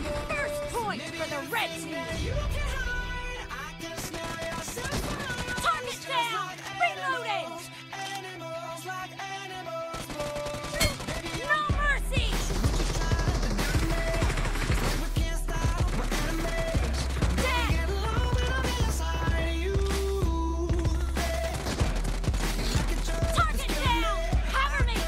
First point for the red team! Target down! Reloading! No mercy! Dead! Target down! Cover me!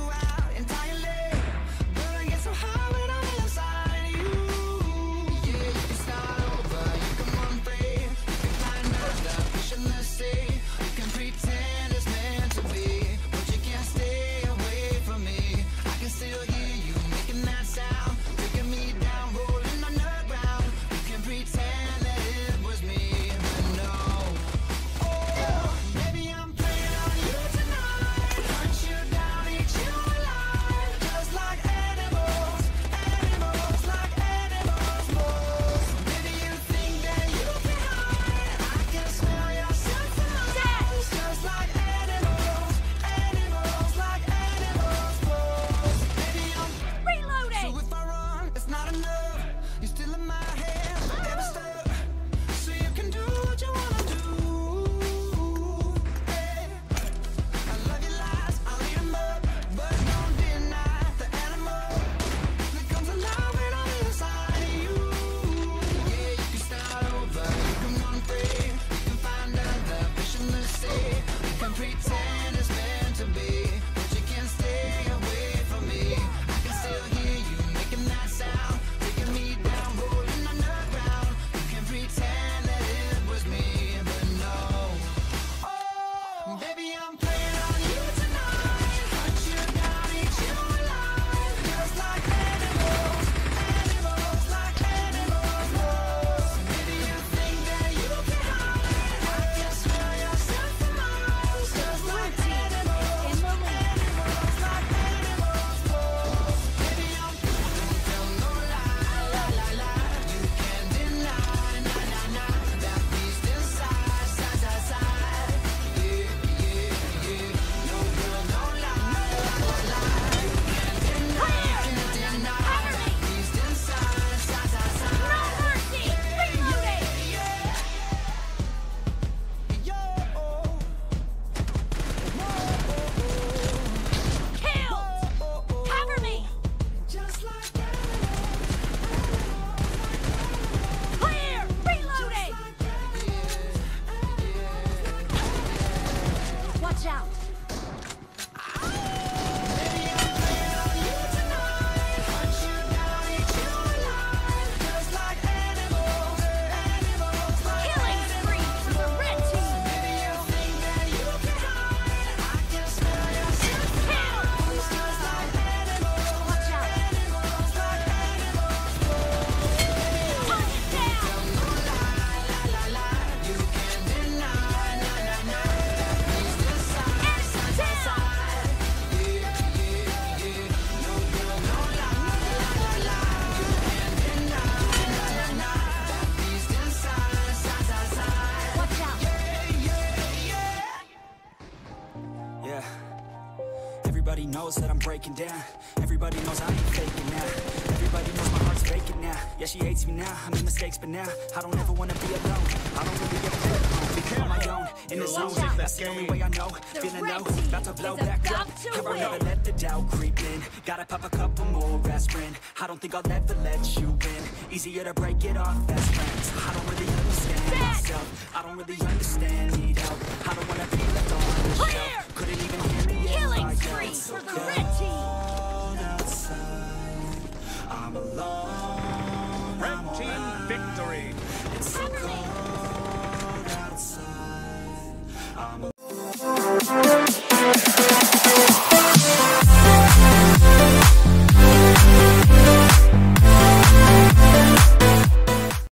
Everybody knows that I'm breaking down. Everybody knows I ain't faking now. Everybody knows my heart's faking now. Yeah, she hates me now, I made mistakes, but now I don't ever wanna be alone. I don't really ever feel alone. On my own, in the zone, that's the only way I know. Feeling low, about to blow back up. Here I'll never let the doubt creep in. Gotta pop a couple more aspirin. I don't think I'll ever let you in. Easier to break it off best friends. I don't really understand myself. I don't really understand, need help.